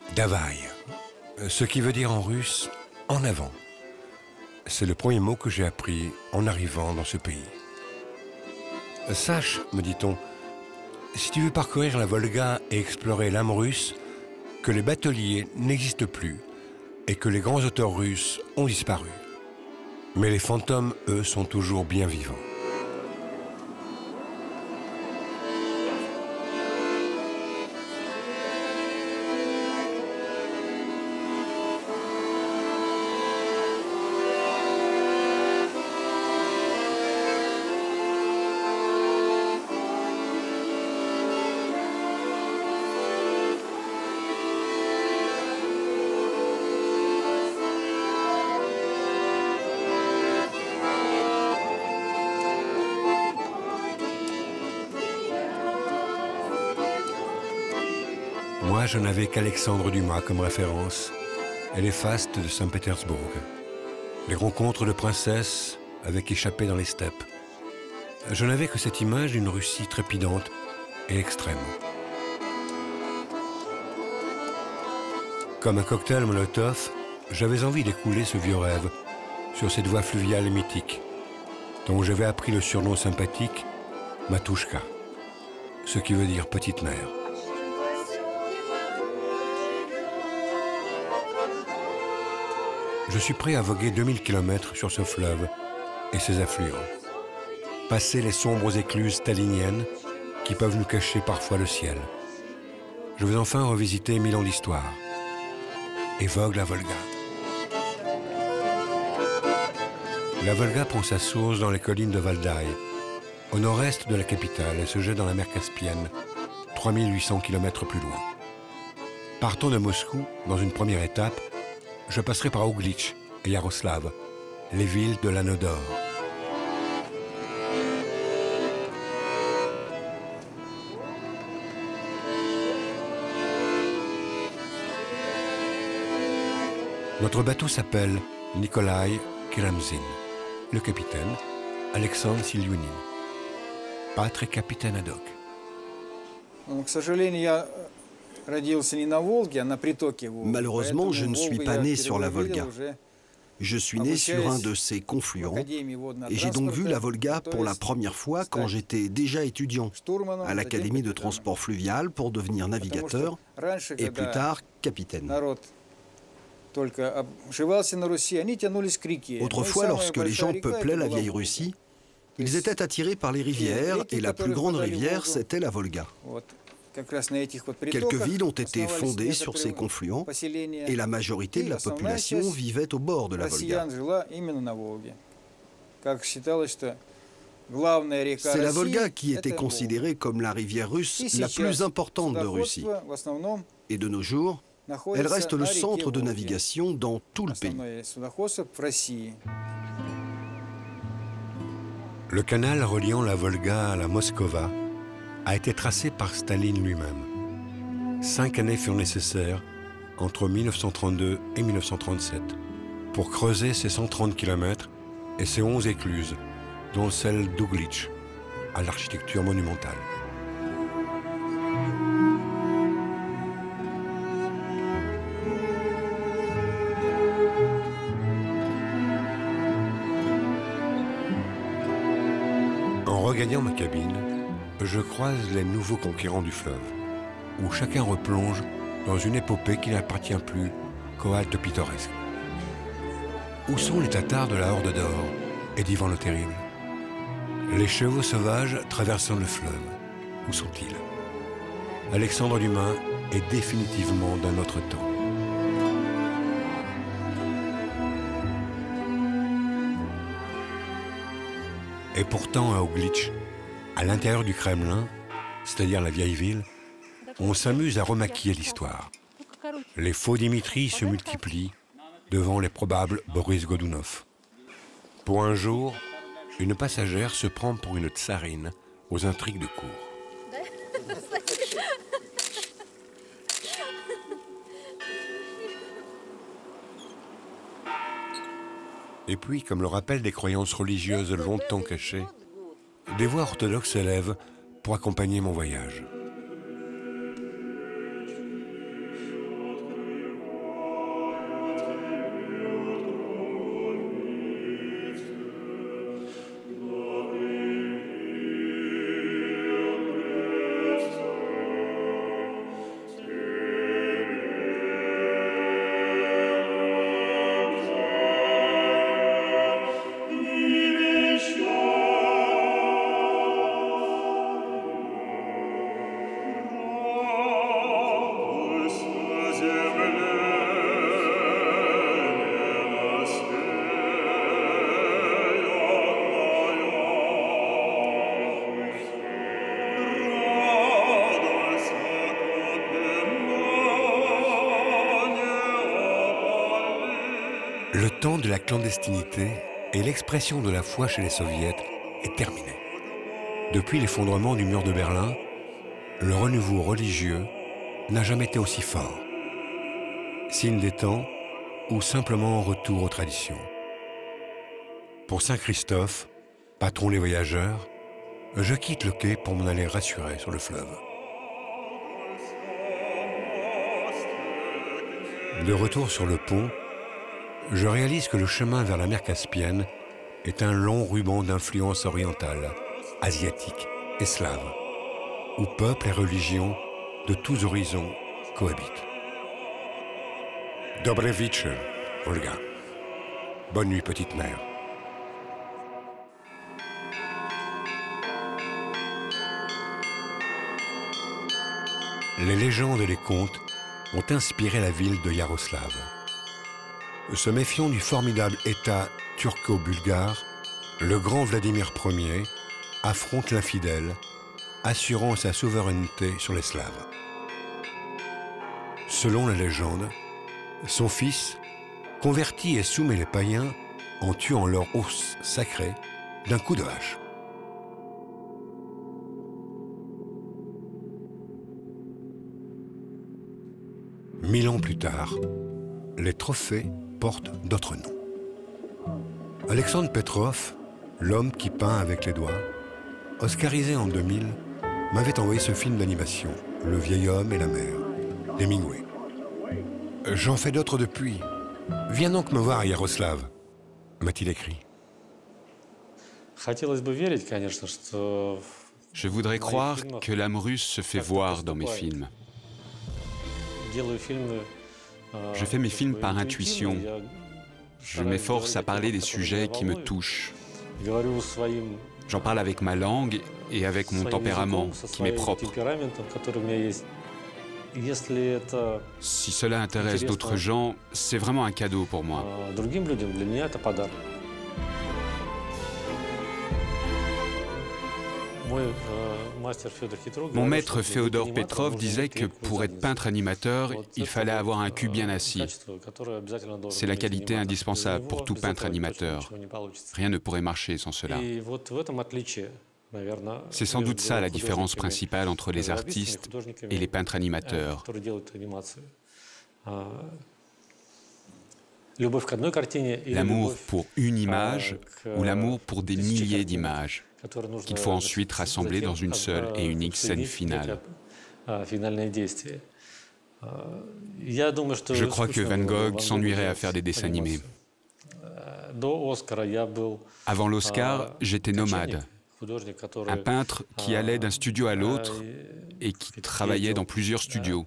Davai, ce qui veut dire en russe « en avant ». C'est le premier mot que j'ai appris en arrivant dans ce pays. Sache, me dit-on, si tu veux parcourir la Volga et explorer l'âme russe, que les bateliers n'existent plus et que les grands auteurs russes ont disparu. Mais les fantômes, eux, sont toujours bien vivants. Moi, je n'avais qu'Alexandre Dumas comme référence et les fastes de Saint-Pétersbourg. Les rencontres de princesses avec échappées dans les steppes. Je n'avais que cette image d'une Russie trépidante et extrême. Comme un cocktail Molotov, j'avais envie d'écouler ce vieux rêve sur cette voie fluviale et mythique, dont j'avais appris le surnom sympathique Matushka, ce qui veut dire petite mer. Je suis prêt à voguer 2000 km sur ce fleuve et ses affluents. Passer les sombres écluses staliniennes qui peuvent nous cacher parfois le ciel. Je veux enfin revisiter 1000 ans d'histoire et vogue la Volga. La Volga prend sa source dans les collines de Valdai, au nord-est de la capitale, et se jette dans la mer Caspienne, 3800 km plus loin. Partant de Moscou, dans une première étape, je passerai par Ouglitch et Yaroslav, les villes de l'Anneau d'Or. Notre bateau s'appelle Nikolai Keramzin. Le capitaine, Alexandre Silyunin. Pas très capitaine ad hoc. Malheureusement, je ne suis pas né sur la Volga. Je suis né sur un de ses confluents et j'ai donc vu la Volga pour la première fois quand j'étais déjà étudiant à l'Académie de transport fluvial pour devenir navigateur et plus tard capitaine. Autrefois, lorsque les gens peuplaient la vieille Russie, ils étaient attirés par les rivières et la plus grande rivière, c'était la Volga. Quelques villes ont été fondées sur ces confluents et la majorité de la population vivait au bord de la Volga. C'est la Volga qui était considérée comme la rivière russe la plus importante de Russie. Et de nos jours, elle reste le centre de navigation dans tout le pays. Le canal reliant la Volga à la Moskova a été tracé par Staline lui-même. 5 années furent nécessaires, entre 1932 et 1937, pour creuser ces 130 km et ces 11 écluses, dont celle d'Ouglitch, à l'architecture monumentale. En regagnant ma cabine, je croise les nouveaux conquérants du fleuve, où chacun replonge dans une épopée qui n'appartient plus qu'aux haltes pittoresques. Où sont les Tatars de la Horde d'Or et d'Ivan le Terrible? Les chevaux sauvages traversant le fleuve, où sont-ils? Alexandre Dumas est définitivement d'un autre temps. Et pourtant, à Ouglitch, à l'intérieur du Kremlin, c'est-à-dire la vieille ville, on s'amuse à remaquiller l'histoire. Les faux Dimitri se multiplient devant les probables Boris Godunov. Pour un jour, une passagère se prend pour une tsarine aux intrigues de cour. Et puis, comme le rappel des croyances religieuses longtemps cachées, des voix orthodoxes s'élèvent pour accompagner mon voyage. Le temps de la clandestinité et l'expression de la foi chez les soviets est terminé. Depuis l'effondrement du mur de Berlin, le renouveau religieux n'a jamais été aussi fort. Signe des temps ou simplement retour aux traditions. Pour Saint-Christophe, patron des voyageurs, je quitte le quai pour m'en aller rassurer sur le fleuve. De retour sur le pont, je réalise que le chemin vers la mer Caspienne est un long ruban d'influence orientale, asiatique et slave, où peuples et religions de tous horizons cohabitent. Dobre вечер, Olga. Bonne nuit, petite mère. Les légendes et les contes ont inspiré la ville de Iaroslavl. Se méfiant du formidable État turco-bulgare, le grand Vladimir Ier affronte l'infidèle, assurant sa souveraineté sur les Slaves. Selon la légende, son fils convertit et soumet les païens en tuant leur os sacré d'un coup de hache. Mille ans plus tard, les trophées portent d'autres noms. Alexandre Petrov, l'homme qui peint avec les doigts, oscarisé en 2000, m'avait envoyé ce film d'animation, Le vieil homme et la mer, d'Hemingway. J'en fais d'autres depuis. Viens donc me voir à Iaroslavl, m'a-t-il écrit. Je voudrais croire que l'âme russe se fait voir dans mes films. Je fais mes films par intuition. Je m'efforce à parler des sujets qui me touchent. J'en parle avec ma langue et avec mon tempérament, qui m'est propre. Si cela intéresse d'autres gens, c'est vraiment un cadeau pour moi. Mon maître Féodor Petrov disait que pour être peintre-animateur, il fallait avoir un cul bien assis. C'est la qualité indispensable pour tout peintre-animateur. Rien ne pourrait marcher sans cela. C'est sans doute ça la différence principale entre les artistes et les peintres-animateurs. L'amour pour une image ou l'amour pour des milliers d'images qu'il faut ensuite rassembler dans une seule et unique scène finale. Je crois que Van Gogh s'ennuierait à faire des dessins animés. Avant l'Oscar, j'étais nomade, un peintre qui allait d'un studio à l'autre et qui travaillait dans plusieurs studios.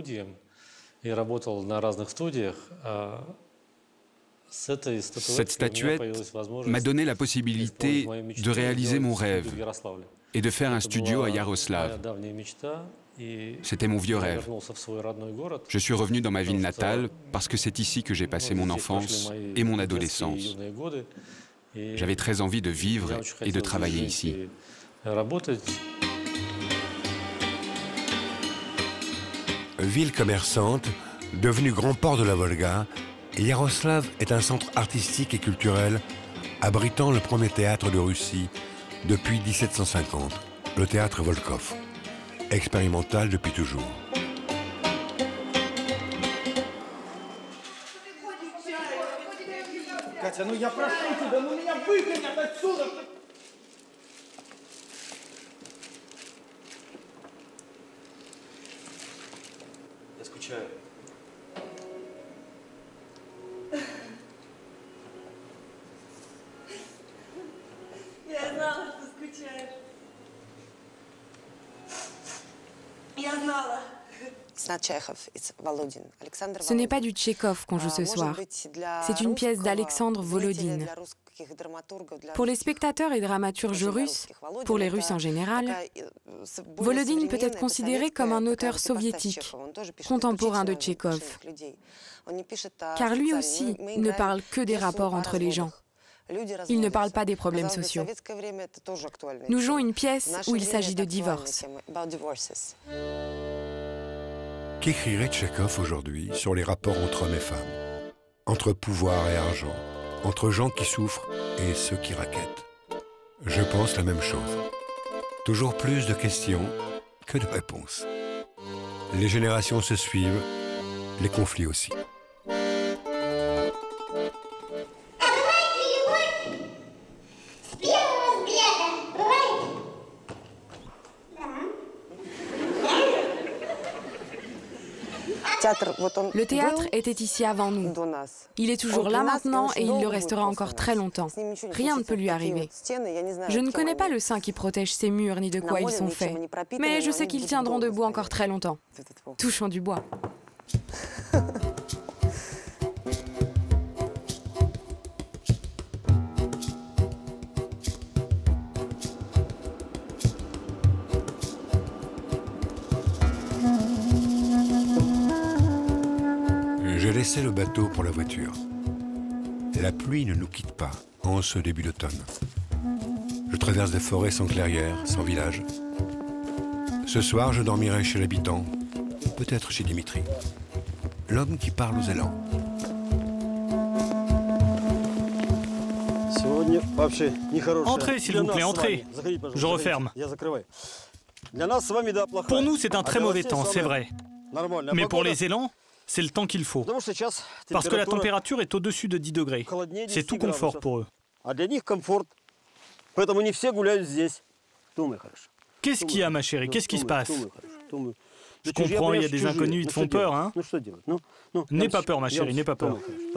Cette statuette m'a donné la possibilité de réaliser mon rêve et de faire un studio à Iaroslavl. C'était mon vieux rêve. Je suis revenu dans ma ville natale parce que c'est ici que j'ai passé mon enfance et mon adolescence. J'avais très envie de vivre et de travailler ici. Ville commerçante, devenue grand port de la Volga, Iaroslavl est un centre artistique et culturel abritant le premier théâtre de Russie depuis 1750, le théâtre Volkov, expérimental depuis toujours. Катя, ну я прошу тебя, ну меня выгонят отсюда! Я скучаю. Я знала, что скучаешь. Я знала. Ce n'est pas du Tchekhov qu'on joue ce soir. C'est une pièce d'Alexandre Volodine. Pour les spectateurs et dramaturges russes, pour les Russes en général, Volodine peut être considéré comme un auteur soviétique, contemporain de Tchekhov. Car lui aussi ne parle que des rapports entre les gens. Il ne parle pas des problèmes sociaux. Nous jouons une pièce où il s'agit de divorce. Qu'écrirait Tchekhov aujourd'hui sur les rapports entre hommes et femmes? entre pouvoir et argent, entre gens qui souffrent et ceux qui raquettent. Je pense la même chose. Toujours plus de questions que de réponses. Les générations se suivent, les conflits aussi. Le théâtre était ici avant nous. Il est toujours là maintenant et il le restera encore très longtemps. Rien ne peut lui arriver. Je ne connais pas le saint qui protège ces murs ni de quoi ils sont faits. Mais je sais qu'ils tiendront debout encore très longtemps. Touchons du bois. J'ai laissé le bateau pour la voiture. La pluie ne nous quitte pas en ce début d'automne. Je traverse des forêts sans clairière, sans village. Ce soir, je dormirai chez l'habitant, peut-être chez Dimitri, l'homme qui parle aux élans. Entrez, s'il vous plaît, entrez. Je referme. Pour nous, c'est un très mauvais temps, c'est vrai. Mais pour les élans, c'est le temps qu'il faut. Parce que la température est au-dessus de 10 degrés. C'est tout confort pour eux. Qu'est-ce qu'il y a, ma chérie? Qu'est-ce qui se passe? Je comprends, il y a des inconnus, ils te font peur, hein? N'aie pas peur, ma chérie, n'aie pas peur.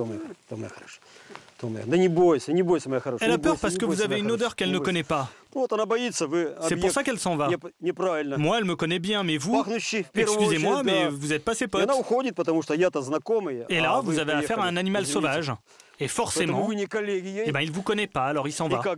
Elle a peur parce que vous avez une odeur qu'elle ne connaît pas. C'est pour ça qu'elle s'en va. Moi, elle me connaît bien, mais vous, excusez-moi, mais vous êtes pas ses potes. Et là, vous avez affaire à un animal sauvage. Et forcément, eh ben, il ne vous connaît pas, alors il s'en va.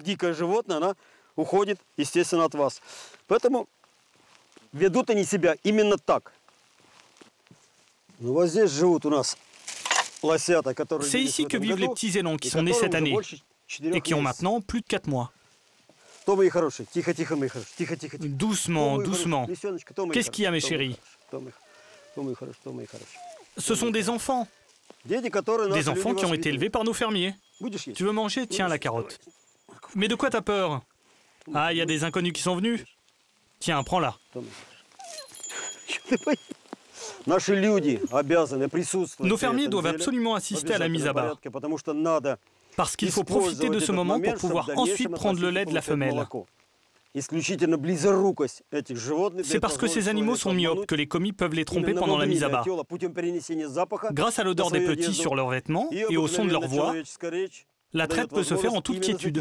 C'est ici que vivent les petits élans qui sont nés cette année et qui ont maintenant plus de 4 mois. Doucement, doucement. Qu'est-ce qu'il y a, mes chéris? Ce sont des enfants. Des enfants qui ont été élevés par nos fermiers. Tu veux manger? Tiens la carotte. Mais de quoi t'as peur? Ah, il y a des inconnus qui sont venus. Tiens, prends-la. Nos fermiers doivent absolument assister à la mise à bas. Parce qu'il faut profiter de ce moment pour pouvoir ensuite prendre le lait de la femelle. C'est parce que ces animaux sont myopes que les commis peuvent les tromper pendant la mise à bas. Grâce à l'odeur des petits sur leurs vêtements et au son de leur voix, la traite peut se faire en toute quiétude.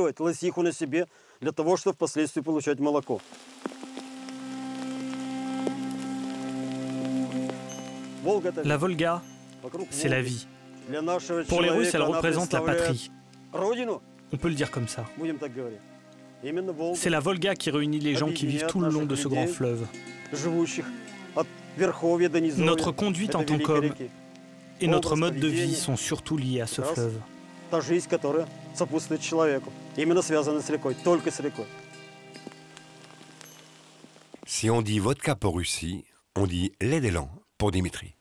La Volga, c'est la vie. Pour les Russes, elle représente la patrie. On peut le dire comme ça. C'est la Volga qui réunit les gens qui vivent tout le long de ce grand fleuve. Notre conduite en tant qu'homme et notre mode de vie sont surtout liés à ce fleuve. Si on dit vodka pour Russie, on dit lait d'élan pour Dimitri.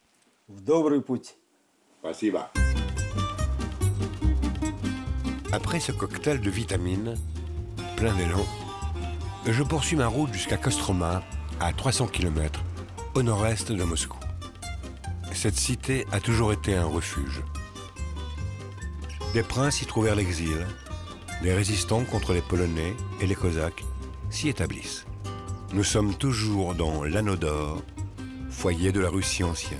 Après ce cocktail de vitamines, plein d'élan, je poursuis ma route jusqu'à Kostroma, à 300 km, au nord-est de Moscou. Cette cité a toujours été un refuge. Des princes y trouvèrent l'exil, des résistants contre les Polonais et les Cosaques s'y établissent. Nous sommes toujours dans l'Anneau d'Or, foyer de la Russie ancienne.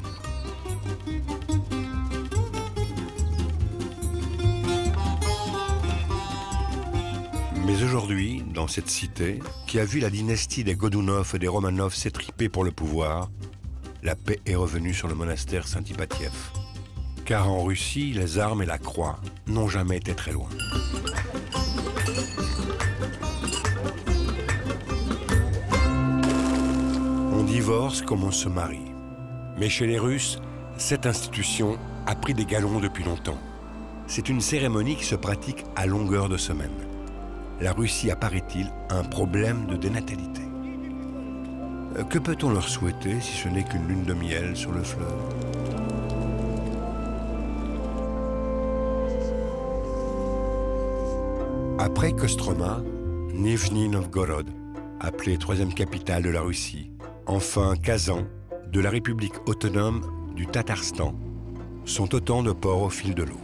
Mais aujourd'hui, dans cette cité, qui a vu la dynastie des Godounov et des Romanov s'étriper pour le pouvoir, la paix est revenue sur le monastère Saint-Hypatiev. Car en Russie, les armes et la croix n'ont jamais été très loin. On divorce comme on se marie. Mais chez les Russes, cette institution a pris des galons depuis longtemps. C'est une cérémonie qui se pratique à longueur de semaine. La Russie a, paraît-il, un problème de dénatalité. Que peut-on leur souhaiter si ce n'est qu'une lune de miel sur le fleuve ? Après Kostroma, Nijni Novgorod, appelée troisième capitale de la Russie, enfin Kazan, de la République autonome du Tatarstan, sont autant de ports au fil de l'eau.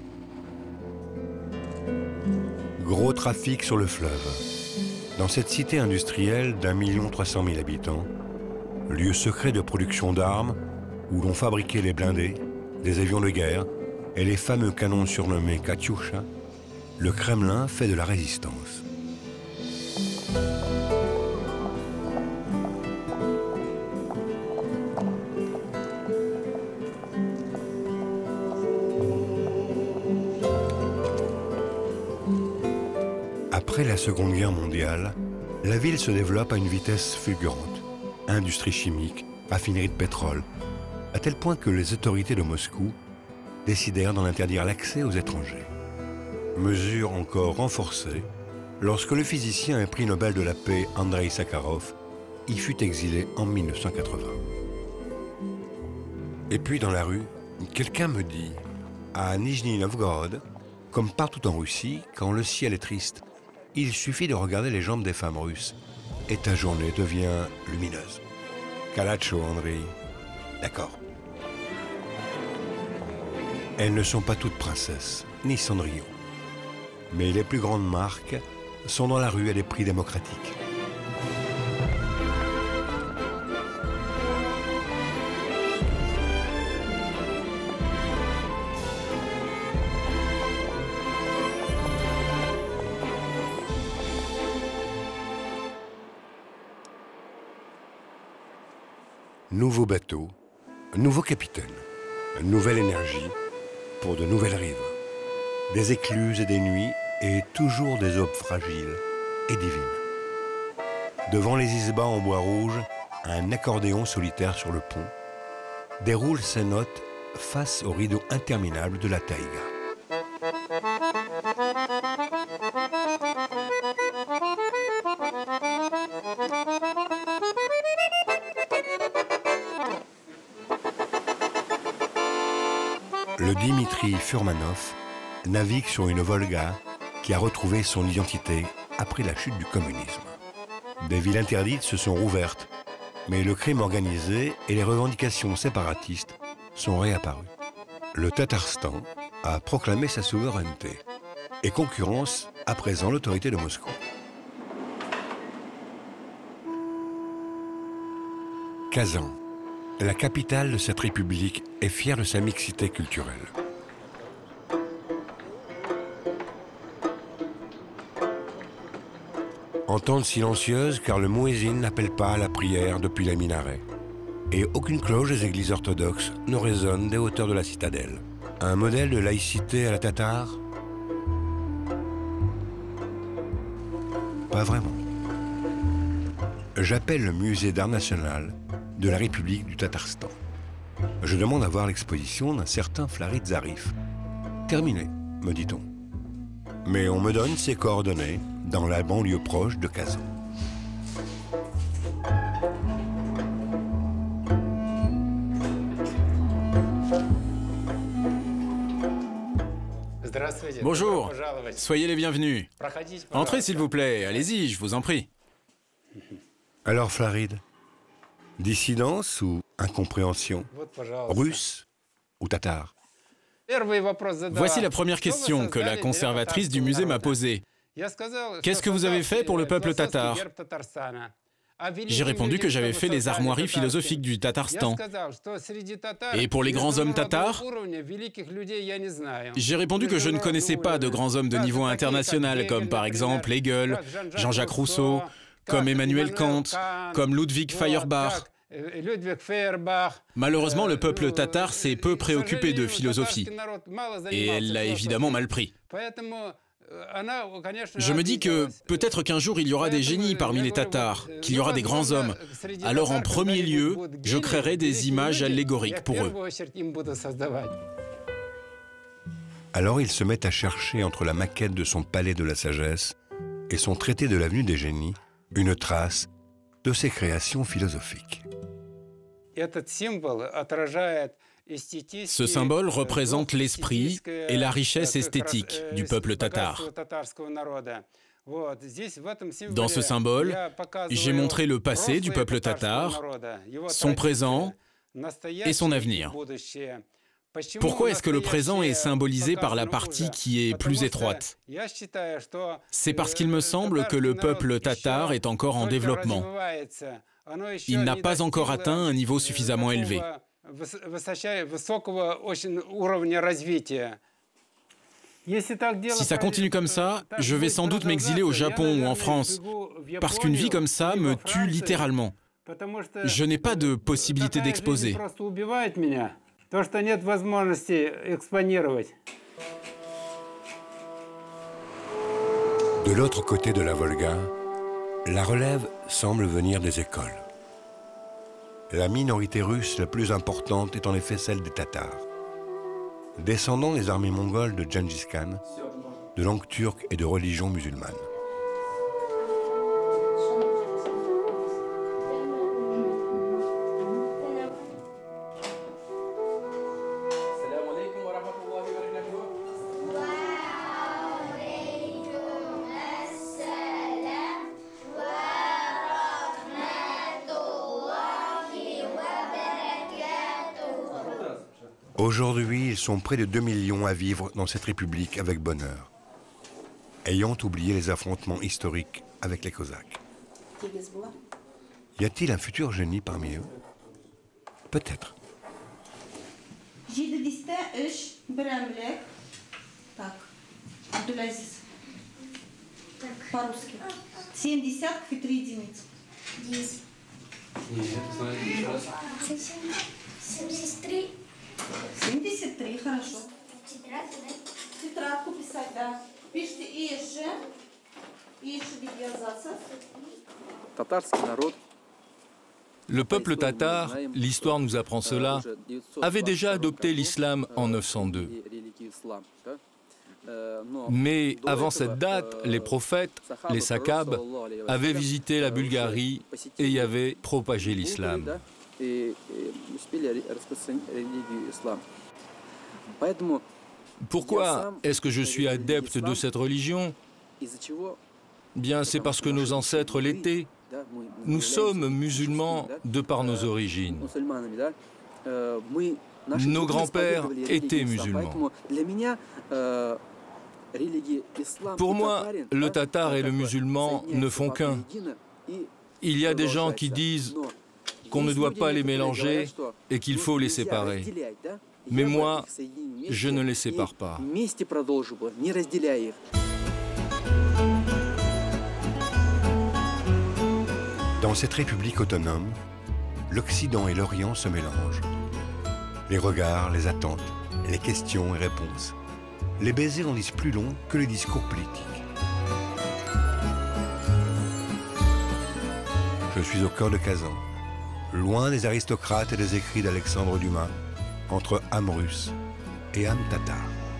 Gros trafic sur le fleuve. Dans cette cité industrielle d'1,3 million habitants, lieu secret de production d'armes, où l'on fabriquait les blindés, des avions de guerre et les fameux canons surnommés Katyusha, le Kremlin fait de la résistance. Après la Seconde Guerre mondiale, la ville se développe à une vitesse fulgurante. Industrie chimique, raffinerie de pétrole, à tel point que les autorités de Moscou décidèrent d'en interdire l'accès aux étrangers. Mesure encore renforcée lorsque le physicien et prix Nobel de la paix Andreï Sakharov y fut exilé en 1980. Et puis dans la rue, quelqu'un me dit, à Nijni Novgorod, comme partout en Russie, quand le ciel est triste, il suffit de regarder les jambes des femmes russes et ta journée devient lumineuse. Kalacho, Andrei. D'accord. Elles ne sont pas toutes princesses, ni Cendrillon. Mais les plus grandes marques sont dans la rue à des prix démocratiques. Nouveau bateau, nouveau capitaine, nouvelle énergie pour de nouvelles rives. Des écluses et des nuits et toujours des aubes fragiles et divines. Devant les isbas en bois rouge, un accordéon solitaire sur le pont déroule ses notes face au rideau interminable de la taïga. Le Dimitri Furmanov navigue sur une Volga qui a retrouvé son identité après la chute du communisme. Des villes interdites se sont rouvertes, mais le crime organisé et les revendications séparatistes sont réapparues. Le Tatarstan a proclamé sa souveraineté et concurrence à présent l'autorité de Moscou. Kazan, la capitale de cette république, est fière de sa mixité culturelle. Entente silencieuse car le muezzin n'appelle pas à la prière depuis les minarets. Et aucune cloche des églises orthodoxes ne résonne des hauteurs de la citadelle. Un modèle de laïcité à la tatar? Pas vraiment. J'appelle le musée d'art national de la République du Tatarstan. Je demande à voir l'exposition d'un certain Farid Zarif. Terminé, me dit-on. Mais on me donne ses coordonnées dans la banlieue proche de Kazan. Bonjour, soyez les bienvenus. Entrez s'il vous plaît, allez-y, je vous en prie. Alors Farid, dissidence ou incompréhension? Russe ou tatar? Voici la première question que la conservatrice du musée m'a posée. Qu'est-ce que vous avez fait pour le peuple tatar? J'ai répondu que j'avais fait les armoiries philosophiques du Tatarstan. Et pour les grands hommes tatars? J'ai répondu que je ne connaissais pas de grands hommes de niveau international, comme par exemple Hegel, Jean-Jacques Rousseau, comme Emmanuel Kant, comme Ludwig Feuerbach. Malheureusement, le peuple tatar s'est peu préoccupé de philosophie. Et elle l'a évidemment mal pris. Je me dis que peut-être qu'un jour il y aura des génies parmi les Tatars, qu'il y aura des grands hommes. Alors en premier lieu, je créerai des images allégoriques pour eux. Alors il se met à chercher entre la maquette de son palais de la sagesse et son traité de l'avenue des génies une trace de ses créations philosophiques. Ce symbole représente l'esprit et la richesse esthétique du peuple tatar. Dans ce symbole, j'ai montré le passé du peuple tatar, son présent et son avenir. Pourquoi est-ce que le présent est symbolisé par la partie qui est plus étroite? C'est parce qu'il me semble que le peuple tatar est encore en développement. Il n'a pas encore atteint un niveau suffisamment élevé. Si ça continue comme ça, je vais sans doute m'exiler au Japon ou en France, parce qu'une vie comme ça me tue littéralement. Je n'ai pas de possibilité d'exposer. De l'autre côté de la Volga, la relève semble venir des écoles. La minorité russe la plus importante est en effet celle des Tatars. Descendants des armées mongoles de Gengis Khan, de langue turque et de religion musulmane. Aujourd'hui, ils sont près de 2 millions à vivre dans cette république avec bonheur, ayant oublié les affrontements historiques avec les Cosaques. Y a-t-il un futur génie parmi eux? Peut-être. Le peuple tatar, l'histoire nous apprend cela, avait déjà adopté l'islam en 902. Mais avant cette date, les prophètes, les Saqqabes, avaient visité la Bulgarie et y avaient propagé l'islam. Pourquoi est-ce que je suis adepte de cette religion? Bien, c'est parce que nos ancêtres l'étaient. Nous sommes musulmans de par nos origines. Nos grands-pères étaient musulmans. Pour moi, le tatar et le musulman ne font qu'un. Il y a des gens qui disent qu'on ne doit pas les mélanger et qu'il faut les séparer. Mais moi, je ne les sépare pas. Dans cette république autonome, l'Occident et l'Orient se mélangent. Les regards, les attentes, les questions et réponses. Les baisers en disent plus long que les discours politiques. Je suis au cœur de Kazan, loin des aristocrates et des écrits d'Alexandre Dumas, entre âme russe et âme tatar.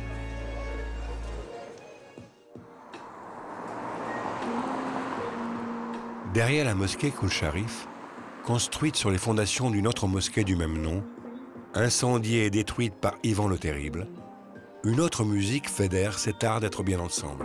Derrière la mosquée Koul-Sharif, construite sur les fondations d'une autre mosquée du même nom, incendiée et détruite par Ivan le Terrible, une autre musique fédère cet art d'être bien ensemble.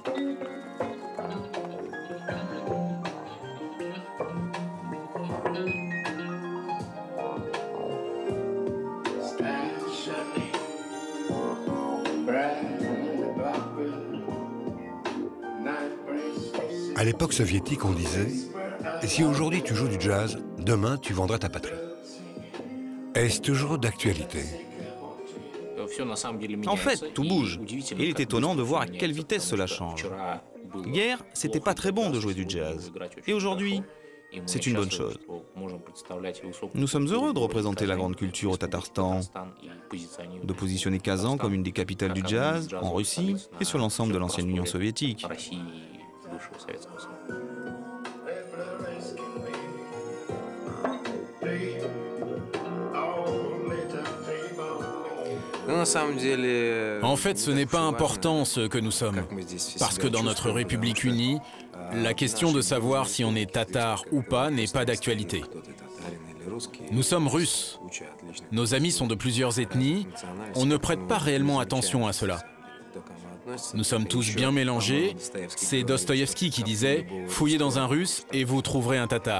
À l'époque soviétique, on disait « Si aujourd'hui tu joues du jazz, demain tu vendras ta patrie ». Est-ce toujours d'actualité? En fait, tout bouge. Il est étonnant de voir à quelle vitesse cela change. Hier, c'était pas très bon de jouer du jazz. Et aujourd'hui, c'est une bonne chose. Nous sommes heureux de représenter la grande culture au Tatarstan, de positionner Kazan comme une des capitales du jazz en Russie et sur l'ensemble de l'ancienne Union soviétique. En fait, ce n'est pas important ce que nous sommes, parce que dans notre République unie, la question de savoir si on est tatar ou pas n'est pas d'actualité. Nous sommes Russes. Nos amis sont de plusieurs ethnies. On ne prête pas réellement attention à cela. Nous sommes tous bien mélangés. C'est Dostoïevski qui disait « Fouillez dans un Russe et vous trouverez un Tatar ».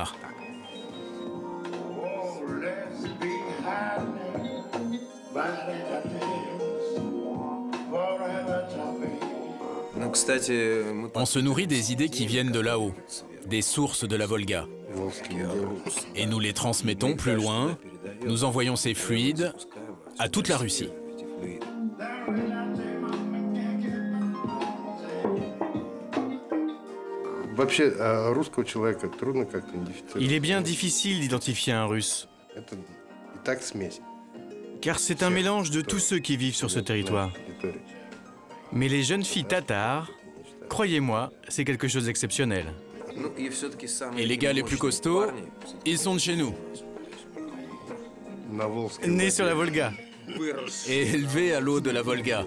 On se nourrit des idées qui viennent de là-haut, des sources de la Volga. Et nous les transmettons plus loin, nous envoyons ces fluides à toute la Russie. Il est bien difficile d'identifier un Russe, car c'est un mélange de tous ceux qui vivent sur ce territoire. Mais les jeunes filles tatares, croyez-moi, c'est quelque chose d'exceptionnel. Et les gars les plus costauds, ils sont de chez nous. Nés sur la Volga. Et élevés à l'eau de la Volga.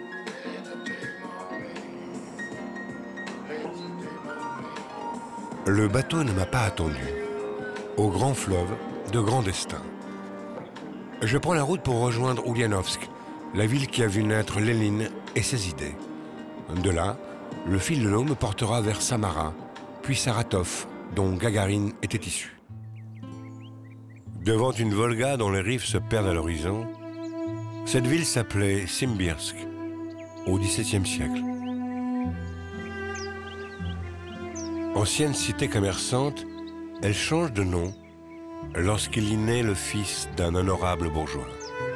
Le bateau ne m'a pas attendu. Au grand fleuve, de grands destins. Je prends la route pour rejoindre Ulyanovsk, la ville qui a vu naître Lénine et ses idées. De là, le fil de l'eau me portera vers Samara, puis Saratov, dont Gagarine était issu. Devant une Volga dont les rives se perdent à l'horizon, cette ville s'appelait Simbirsk, au XVIIe siècle. Ancienne cité commerçante, elle change de nom lorsqu'il y naît le fils d'un honorable bourgeois.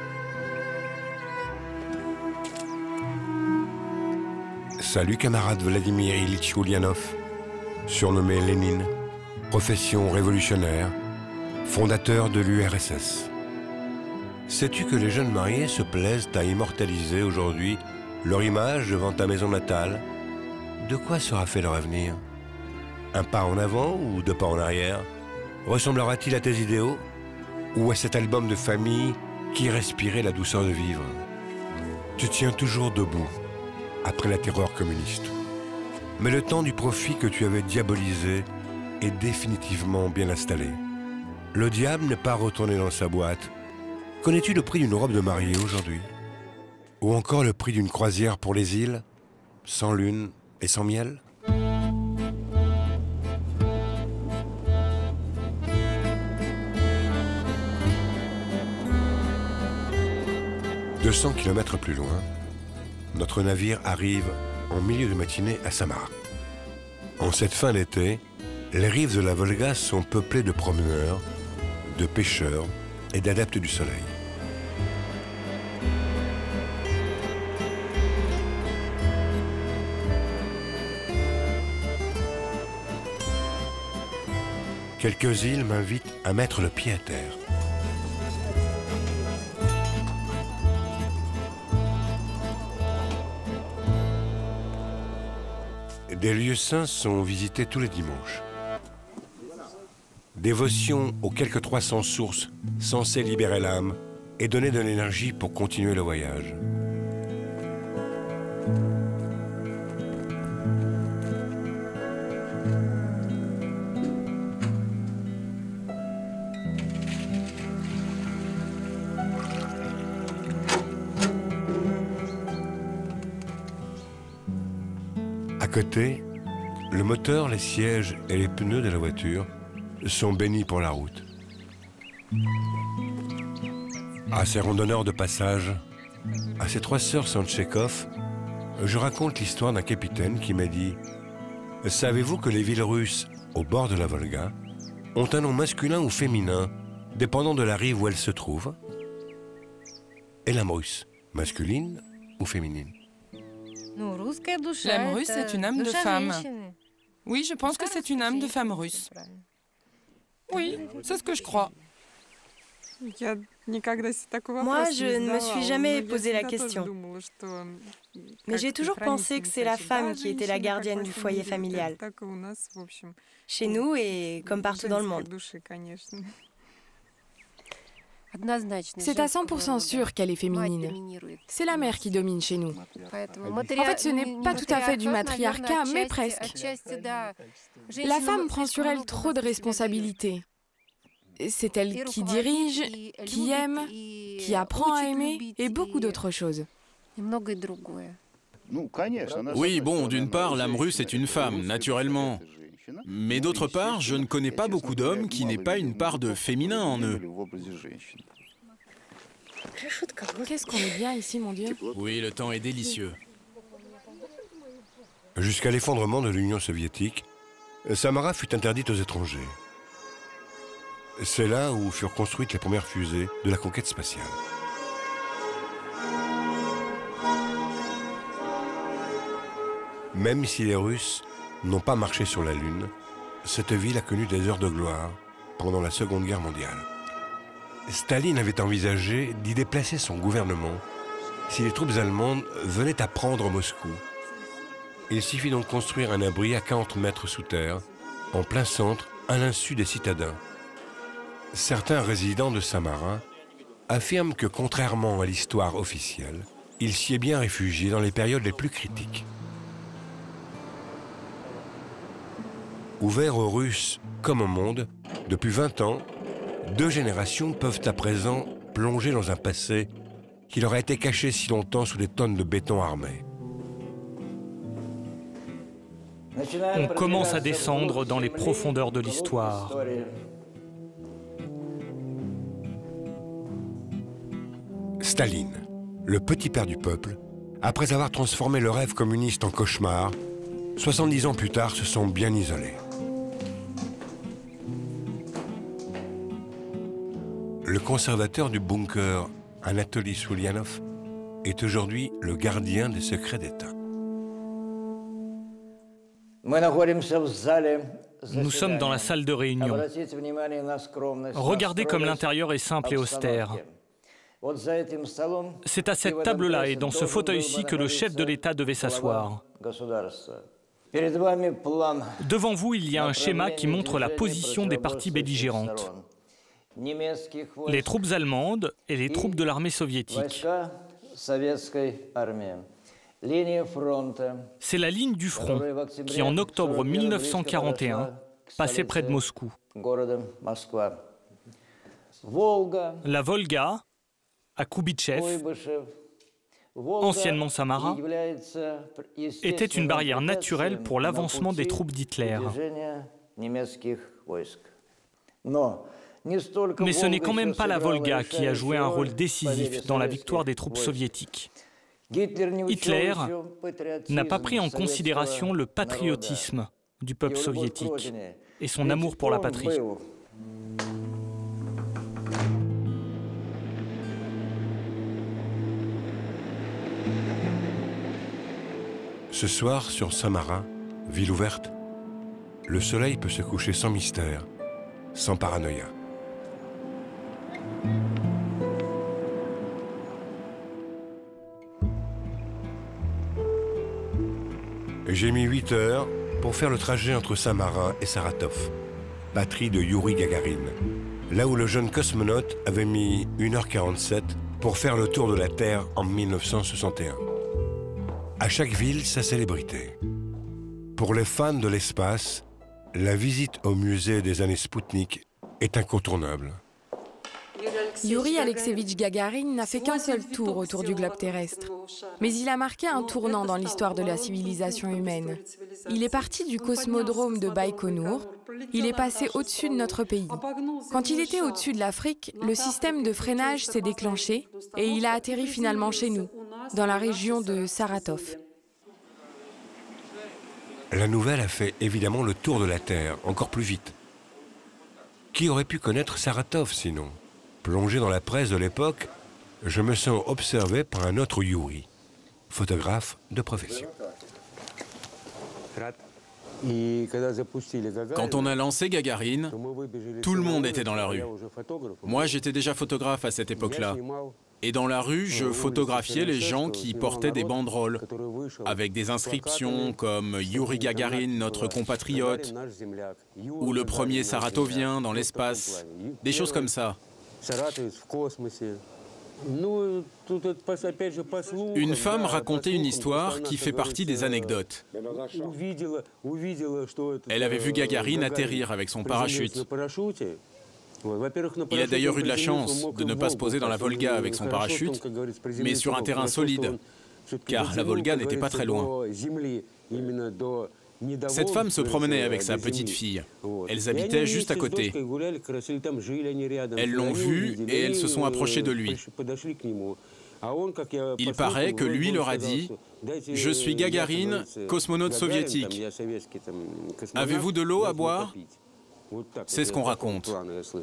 Salut camarade Vladimir Ilitch Ulyanov, surnommé Lénine, profession révolutionnaire, fondateur de l'URSS. Sais-tu que les jeunes mariés se plaisent à immortaliser aujourd'hui leur image devant ta maison natale? De quoi sera fait leur avenir? Un pas en avant ou deux pas en arrière? Ressemblera-t-il à tes idéaux? Ou à cet album de famille qui respirait la douceur de vivre? Tu tiens toujours debout, après la terreur communiste. Mais le temps du profit que tu avais diabolisé est définitivement bien installé. Le diable n'est pas retourné dans sa boîte. Connais-tu le prix d'une robe de mariée aujourd'hui? Ou encore le prix d'une croisière pour les îles, sans lune et sans miel? « 200 km plus loin, notre navire arrive en milieu de matinée à Samara. En cette fin d'été, les rives de la Volga sont peuplées de promeneurs, de pêcheurs et d'adeptes du soleil. Quelques îles m'invitent à mettre le pied à terre. Des lieux saints sont visités tous les dimanches. Dévotion aux quelques 300 sources censées libérer l'âme et donner de l'énergie pour continuer le voyage. À côté, le moteur, les sièges et les pneus de la voiture sont bénis pour la route. À ces randonneurs de passage, à ces trois sœurs Santchekov, je raconte l'histoire d'un capitaine qui m'a dit « Savez-vous que les villes russes, au bord de la Volga, ont un nom masculin ou féminin, dépendant de la rive où elles se trouvent? Et l'âme russe, masculine ou féminine? » L'âme russe est une âme de femme. Oui, je pense que c'est une âme de femme russe. Oui, c'est ce que je crois. Moi, je ne me suis jamais posé la question. Mais j'ai toujours pensé que c'est la femme qui était la gardienne du foyer familial. Chez nous et comme partout dans le monde. C'est à 100% sûr qu'elle est féminine. C'est la mère qui domine chez nous. En fait, ce n'est pas tout à fait du matriarcat, mais presque. La femme prend sur elle trop de responsabilités. C'est elle qui dirige, qui aime, qui apprend à aimer et beaucoup d'autres choses. Oui, bon, d'une part, l'âme russe est une femme, naturellement. Mais d'autre part, je ne connais pas beaucoup d'hommes qui n'aient pas une part de féminin en eux. Qu'est-ce qu'on est bien ici, mon Dieu? Oui, le temps est délicieux. Jusqu'à l'effondrement de l'Union soviétique, Samara fut interdite aux étrangers. C'est là où furent construites les premières fusées de la conquête spatiale. Même si les Russes n'ont pas marché sur la Lune, cette ville a connu des heures de gloire pendant la Seconde Guerre mondiale. Staline avait envisagé d'y déplacer son gouvernement si les troupes allemandes venaient à prendre Moscou. Il suffit donc de construire un abri à 40 mètres sous terre, en plein centre, à l'insu des citadins. Certains résidents de Samara affirment que, contrairement à l'histoire officielle, il s'y est bien réfugié dans les périodes les plus critiques. Ouvert aux Russes comme au monde, depuis 20 ans, 2 générations peuvent à présent plonger dans un passé qui leur a été caché si longtemps sous des tonnes de béton armé. On commence à descendre dans les profondeurs de l'histoire. Staline, le petit père du peuple, après avoir transformé le rêve communiste en cauchemar, 70 ans plus tard se sont bien isolés. Le conservateur du bunker, Anatoly Soulianov, est aujourd'hui le gardien des secrets d'État. Nous sommes dans la salle de réunion. Regardez comme l'intérieur est simple et austère. C'est à cette table-là et dans ce fauteuil-ci que le chef de l'État devait s'asseoir. Devant vous, il y a un schéma qui montre la position des parties belligérantes. Les troupes allemandes et les troupes de l'armée soviétique. C'est la ligne du front qui, en octobre 1941, passait près de Moscou. La Volga, à Koubitchev, anciennement Samara, était une barrière naturelle pour l'avancement des troupes d'Hitler. Mais ce n'est quand même pas la Volga qui a joué un rôle décisif dans la victoire des troupes soviétiques. Hitler n'a pas pris en considération le patriotisme du peuple soviétique et son amour pour la patrie. Ce soir, sur Samara, ville ouverte, le soleil peut se coucher sans mystère, sans paranoïa. J'ai mis 8 heures pour faire le trajet entre Samara et Saratov, patrie de Youri Gagarin, là où le jeune cosmonaute avait mis 1h47 pour faire le tour de la Terre en 1961. À chaque ville, sa célébrité. Pour les fans de l'espace, la visite au musée des années Spoutnik est incontournable. Youri Alexeyevitch Gagarin n'a fait qu'un seul tour autour du globe terrestre. Mais il a marqué un tournant dans l'histoire de la civilisation humaine. Il est parti du cosmodrome de Baïkonour. Il est passé au-dessus de notre pays. Quand il était au-dessus de l'Afrique, le système de freinage s'est déclenché et il a atterri finalement chez nous, dans la région de Saratov. La nouvelle a fait évidemment le tour de la Terre, encore plus vite. Qui aurait pu connaître Saratov sinon? Plongé dans la presse de l'époque, je me sens observé par un autre Youri, photographe de profession. Quand on a lancé Gagarine, tout le monde était dans la rue. Moi, j'étais déjà photographe à cette époque-là. Et dans la rue, je photographiais les gens qui portaient des banderoles, avec des inscriptions comme « Youri Gagarin, notre compatriote » ou « Le premier Saratovien dans l'espace », des choses comme ça. Une femme racontait une histoire qui fait partie des anecdotes. Elle avait vu Gagarine atterrir avec son parachute. Il a d'ailleurs eu de la chance de ne pas se poser dans la Volga avec son parachute, mais sur un terrain solide, car la Volga n'était pas très loin. Cette femme se promenait avec sa petite fille. Elles habitaient juste à côté. Elles l'ont vu et elles se sont approchées de lui. Il paraît que lui leur a dit « Je suis Gagarine, cosmonaute soviétique. Avez-vous de l'eau à boire ?» C'est ce qu'on raconte.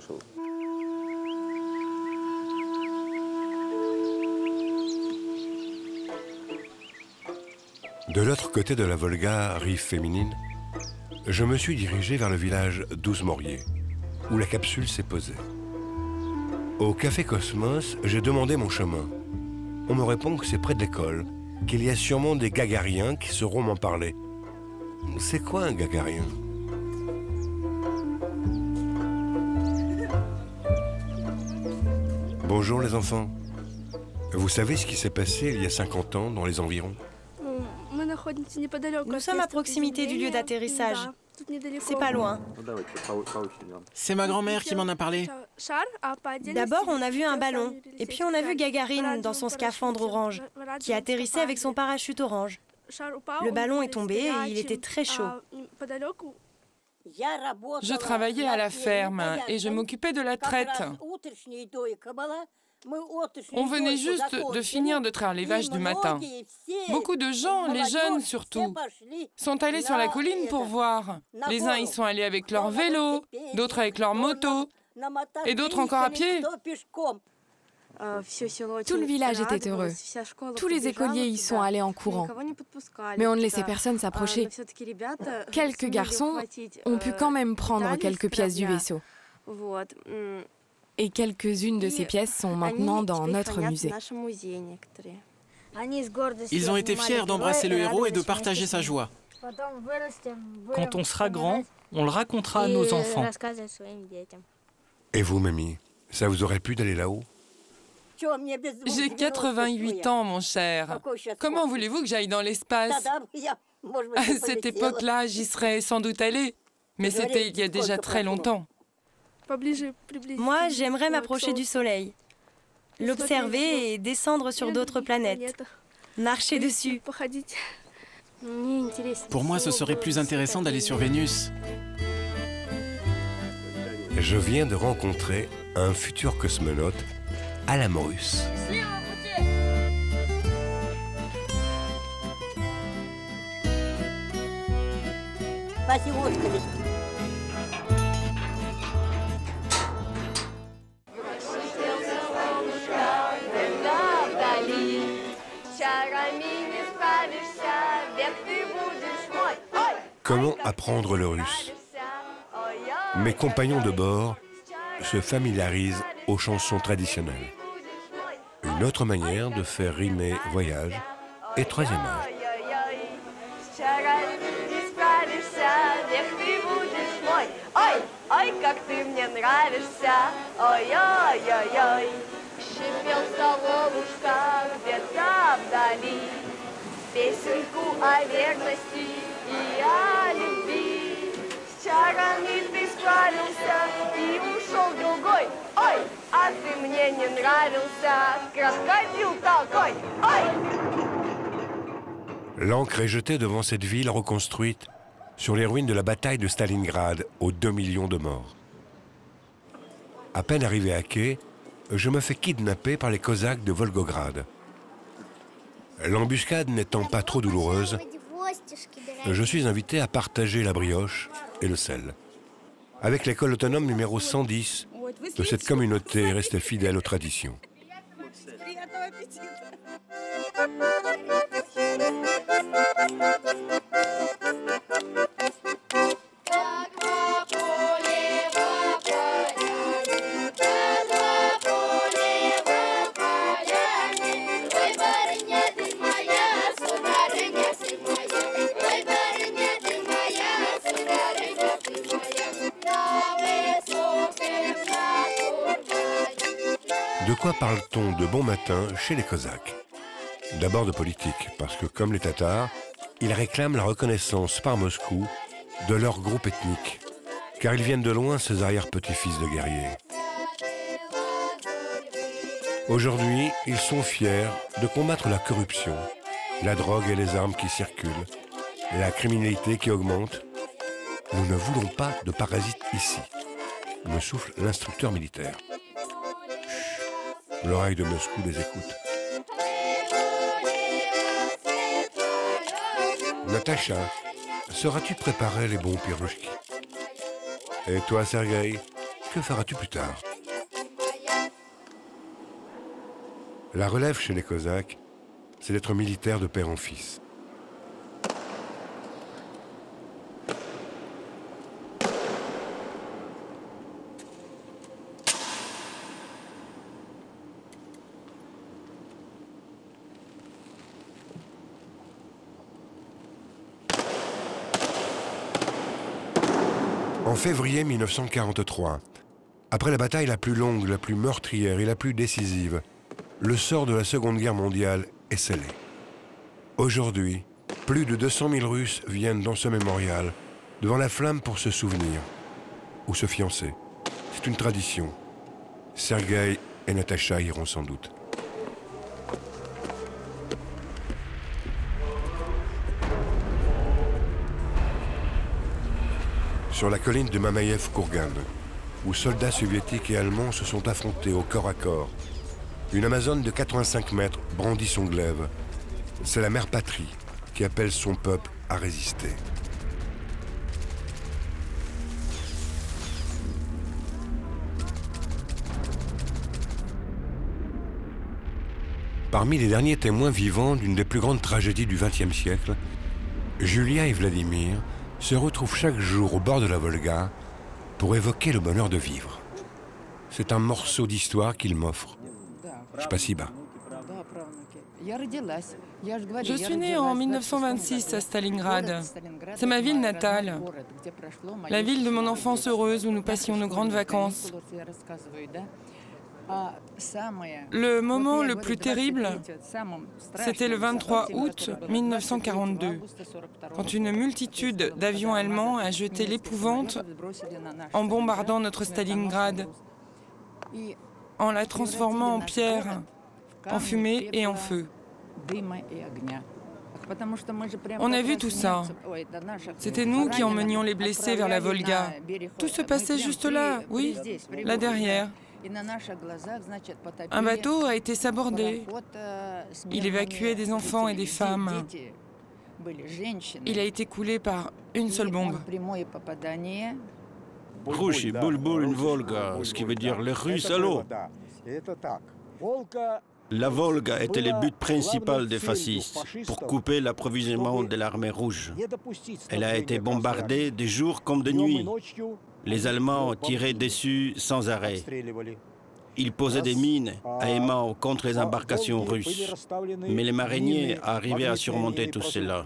De l'autre côté de la Volga, rive féminine, je me suis dirigé vers le village d'Ouzmorié, où la capsule s'est posée. Au café Cosmos, j'ai demandé mon chemin. On me répond que c'est près de l'école, qu'il y a sûrement des Gagariens qui sauront m'en parler. C'est quoi un Gagarien? Bonjour les enfants. Vous savez ce qui s'est passé il y a 50 ans dans les environs? Nous sommes à proximité du lieu d'atterrissage. C'est pas loin. C'est ma grand-mère qui m'en a parlé. D'abord, on a vu un ballon, et puis on a vu Gagarine dans son scaphandre orange, qui atterrissait avec son parachute orange. Le ballon est tombé et il était très chaud. Je travaillais à la ferme et je m'occupais de la traite. On venait juste de finir de traire les vaches du matin. Beaucoup de gens, les jeunes surtout, sont allés sur la colline pour voir. Les uns y sont allés avec leur vélo, d'autres avec leur moto, et d'autres encore à pied. Tout le village était heureux. Tous les écoliers y sont allés en courant. Mais on ne laissait personne s'approcher. Quelques garçons ont pu quand même prendre quelques pièces du vaisseau. Et quelques-unes de ces pièces sont maintenant dans notre musée. Ils ont été fiers d'embrasser le héros et de partager sa joie. Quand on sera grand, on le racontera à nos enfants. Et vous, mamie, ça vous aurait plu d'aller là-haut? J'ai 88 ans, mon cher. Comment voulez-vous que j'aille dans l'espace? À cette époque-là, j'y serais sans doute allée. Mais c'était il y a déjà très longtemps. Moi, j'aimerais m'approcher du Soleil, l'observer et descendre sur d'autres planètes, marcher dessus. Pour moi, ce serait plus intéressant d'aller sur Vénus. Je viens de rencontrer un futur cosmonaute à la Maurus. Comment apprendre le russe? Mes compagnons de bord se familiarisent aux chansons traditionnelles. Une autre manière de faire rimer voyage et troisième âge. L'encre est jetée devant cette ville reconstruite sur les ruines de la bataille de Stalingrad aux 2 millions de morts. À peine arrivé à quai, je me fais kidnapper par les Cosaques de Volgograd. L'embuscade n'étant pas trop douloureuse, je suis invité à partager la brioche et le sel. Avec l'école autonome numéro 110 de cette communauté restée fidèle aux traditions. De quoi parle-t-on de bon matin chez les Cosaques? D'abord de politique, parce que comme les Tatars, ils réclament la reconnaissance par Moscou de leur groupe ethnique, car ils viennent de loin, ces arrière-petits-fils de guerriers. Aujourd'hui, ils sont fiers de combattre la corruption, la drogue et les armes qui circulent, la criminalité qui augmente. Nous ne voulons pas de parasites ici, me souffle l'instructeur militaire. Chut, l'oreille de Moscou les écoute. Natacha, sauras-tu préparer les bons pirouchki? Et toi, Sergueï, que feras-tu plus tard? La relève chez les Cosaques, c'est d'être militaire de père en fils. En février 1943, après la bataille la plus longue, la plus meurtrière et la plus décisive, le sort de la Seconde Guerre mondiale est scellé. Aujourd'hui, plus de 200 000 Russes viennent dans ce mémorial, devant la flamme pour se souvenir ou se fiancer. C'est une tradition. Sergueï et Natacha iront sans doute. Sur la colline de Mamaïev-Kourgan, où soldats soviétiques et allemands se sont affrontés au corps à corps, une Amazone de 85 mètres brandit son glaive. C'est la mère patrie qui appelle son peuple à résister. Parmi les derniers témoins vivants d'une des plus grandes tragédies du XXe siècle, Julia et Vladimir se retrouvent chaque jour au bord de la Volga pour évoquer le bonheur de vivre. C'est un morceau d'histoire qu'ils m'offrent. Spasiba. Je suis née en 1926 à Stalingrad. C'est ma ville natale, la ville de mon enfance heureuse où nous passions nos grandes vacances. Le moment le plus terrible, c'était le 23 août 1942, quand une multitude d'avions allemands a jeté l'épouvante en bombardant notre Stalingrad, en la transformant en pierre, en fumée et en feu. On a vu tout ça. C'était nous qui emmenions les blessés vers la Volga. Tout se passait juste là, oui, là derrière. Un bateau a été sabordé. Il évacuait des enfants et des femmes. Il a été coulé par une seule bombe. Rushi, bulbul, une Volga, ce qui veut dire les Russes à l'eau. La Volga était le but principal des fascistes, pour couper l'approvisionnement de l'armée rouge. Elle a été bombardée de jour comme de nuit. Les Allemands tiraient dessus sans arrêt. Ils posaient des mines à aimant contre les embarcations russes. Mais les mariniers arrivaient à surmonter tout cela.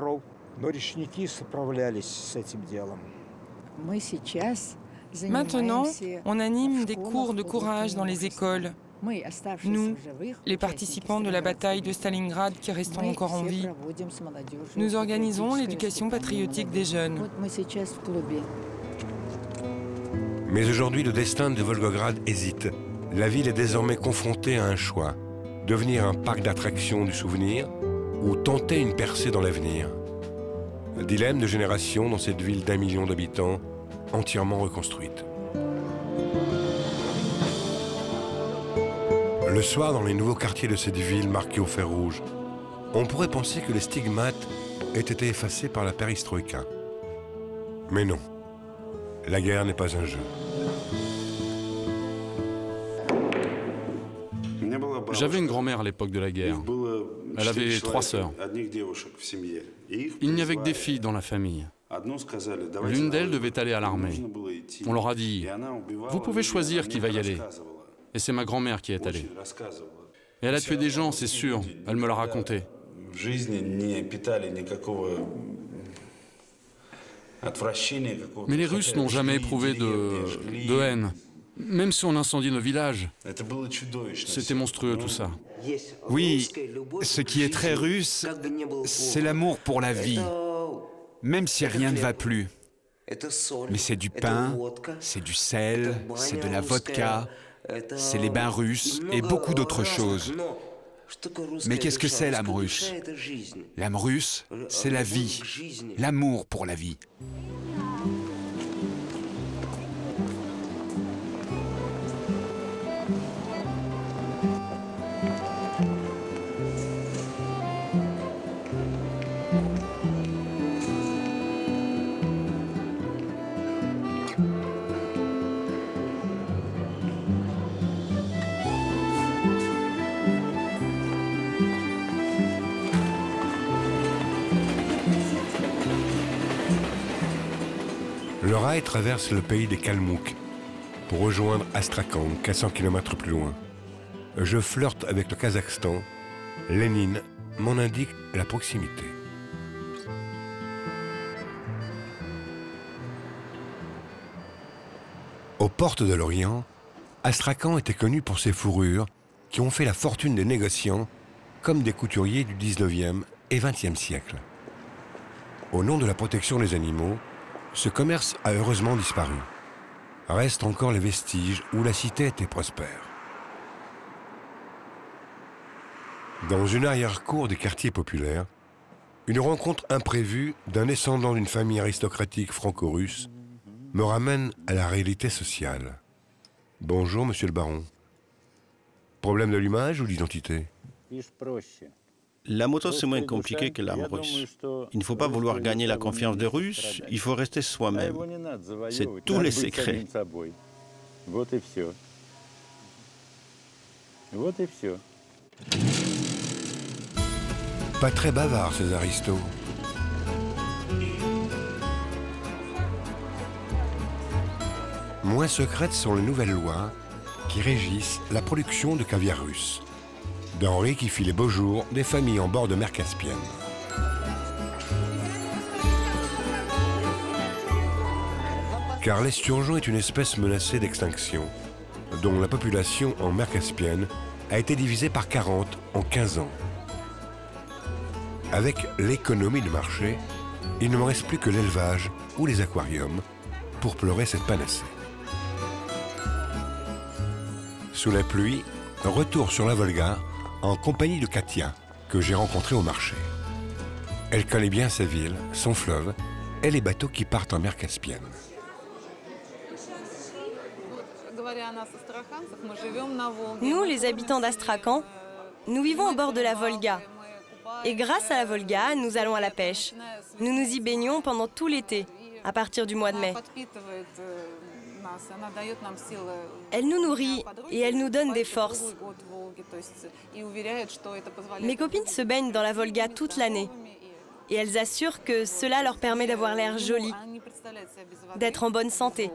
Maintenant, on anime des cours de courage dans les écoles. Nous, les participants de la bataille de Stalingrad qui restons encore en vie, nous organisons l'éducation patriotique des jeunes. Mais aujourd'hui, le destin de Volgograd hésite. La ville est désormais confrontée à un choix. Devenir un parc d'attractions du souvenir ou tenter une percée dans l'avenir. Un dilemme de génération dans cette ville d'1 million d'habitants, entièrement reconstruite. Le soir, dans les nouveaux quartiers de cette ville marqués au fer rouge, on pourrait penser que les stigmates aient été effacés par la perestroïka. Mais non, la guerre n'est pas un jeu. J'avais une grand-mère à l'époque de la guerre. Elle avait 3 sœurs. Il n'y avait que des filles dans la famille. L'une d'elles devait aller à l'armée. On leur a dit « Vous pouvez choisir qui va y aller ». Et c'est ma grand-mère qui est allée. Et elle a tué des gens, c'est sûr. Elle me l'a raconté. Mais les Russes n'ont jamais éprouvé de haine. Même si on incendie nos villages. C'était monstrueux tout ça. Oui, ce qui est très russe, c'est l'amour pour la vie. Même si rien ne va plus. Mais c'est du pain, c'est du sel, c'est de la vodka, c'est les bains russes et beaucoup d'autres choses. Mais qu'est-ce que c'est l'âme russe? L'âme russe, c'est la vie, l'amour pour la vie. Le rail traverse le pays des Kalmouks pour rejoindre Astrakhan, 400 km plus loin. Je flirte avec le Kazakhstan. Lénine m'en indique la proximité. Aux portes de l'Orient, Astrakhan était connu pour ses fourrures qui ont fait la fortune des négociants comme des couturiers du 19e et 20e siècle. Au nom de la protection des animaux, ce commerce a heureusement disparu. Restent encore les vestiges où la cité était prospère. Dans une arrière-cour des quartiers populaires, une rencontre imprévue d'un descendant d'une famille aristocratique franco-russe me ramène à la réalité sociale. Bonjour, monsieur le baron. Problème d'allumage ou d'identité? La moto, c'est moins compliqué que l'arme russe. Il ne faut pas vouloir gagner la confiance des Russes, il faut rester soi-même. C'est tous les secrets. Pas très bavard, ces aristos. Moins secrètes sont les nouvelles lois qui régissent la production de caviar russe. Denrée qui fit les beaux jours des familles en bord de mer Caspienne. Car l'esturgeon est une espèce menacée d'extinction, dont la population en mer Caspienne a été divisée par 40 en 15 ans. Avec l'économie de marché, il ne me reste plus que l'élevage ou les aquariums pour pleurer cette panacée. Sous la pluie, retour sur la Volga en compagnie de Katia, que j'ai rencontrée au marché. Elle connaît bien sa ville, son fleuve et les bateaux qui partent en mer Caspienne. Nous, les habitants d'Astrakhan, nous vivons au bord de la Volga. Et grâce à la Volga, nous allons à la pêche. Nous nous y baignons pendant tout l'été, à partir du mois de mai. Elle nous nourrit et elle nous donne des forces. Mes copines se baignent dans la Volga toute l'année. Et elles assurent que cela leur permet d'avoir l'air joli, d'être en bonne santé.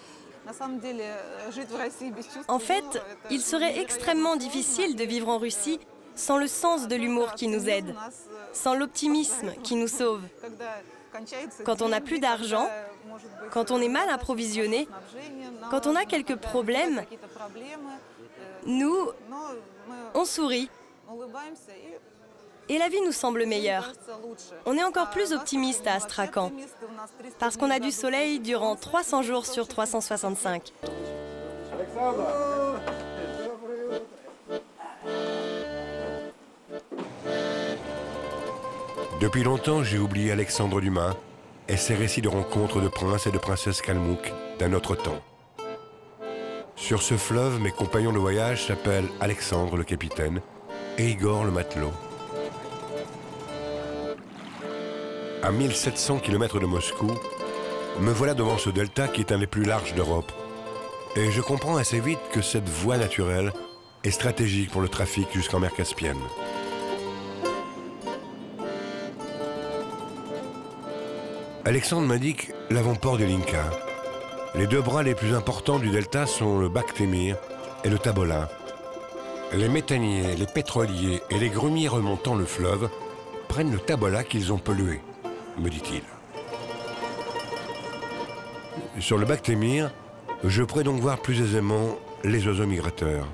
En fait, il serait extrêmement difficile de vivre en Russie sans le sens de l'humour qui nous aide, sans l'optimisme qui nous sauve. Quand on n'a plus d'argent, quand on est mal approvisionné, quand on a quelques problèmes, nous, on sourit. Et la vie nous semble meilleure. On est encore plus optimiste à Astrakhan, parce qu'on a du soleil durant 300 jours sur 365. Depuis longtemps, j'ai oublié Alexandre Dumas et ses récits de rencontres de princes et de princesses kalmouks d'un autre temps. Sur ce fleuve, mes compagnons de voyage s'appellent Alexandre le capitaine et Igor le matelot. À 1700 km de Moscou, me voilà devant ce delta qui est un des plus larges d'Europe. Et je comprends assez vite que cette voie naturelle est stratégique pour le trafic jusqu'en mer Caspienne. Alexandre m'indique l'avant-port de l'Inca. Les deux bras les plus importants du delta sont le Bakhtemir et le Tabola. Les méthaniers, les pétroliers et les grumiers remontant le fleuve prennent le Tabola qu'ils ont pollué, me dit-il. Sur le Bakhtemir, je pourrais donc voir plus aisément les oiseaux migrateurs.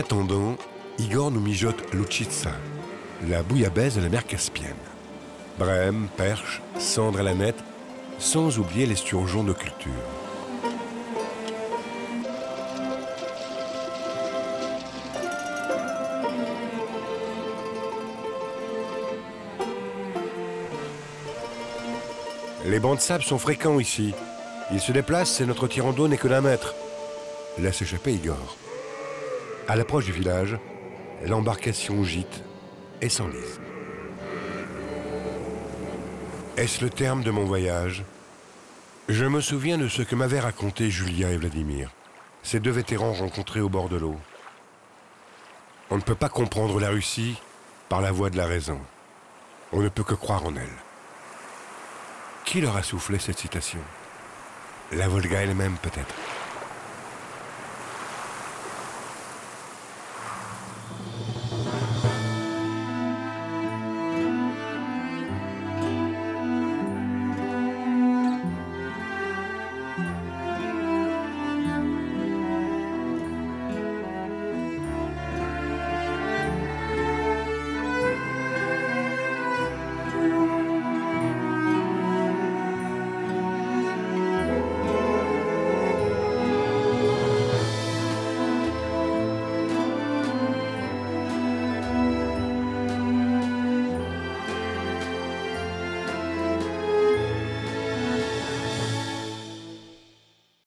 attendant, Igor nous mijote l'ouchitsa, la bouillabaisse de la mer Caspienne. Brème, perche, cendre à la nette, sans oublier l'esturgeon de culture. Les bancs de sable sont fréquents ici. Ils se déplacent et notre tirant d'eau n'est que d'1 mètre. Laisse échapper Igor. À l'approche du village, l'embarcation gîte et s'enlise. Est-ce le terme de mon voyage? Je me souviens de ce que m'avaient raconté Julia et Vladimir, ces 2 vétérans rencontrés au bord de l'eau. On ne peut pas comprendre la Russie par la voie de la raison. On ne peut que croire en elle. Qui leur a soufflé cette citation? La Volga elle-même peut-être.